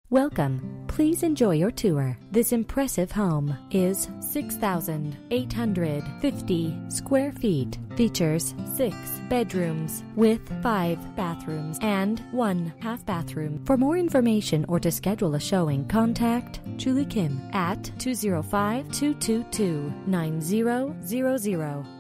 Welcome. Please enjoy your tour. This impressive home is 6,850 square feet. Features 6 bedrooms with 5 bathrooms and 1 half bathroom. For more information or to schedule a showing, contact Julie Kim at 205-222-9000.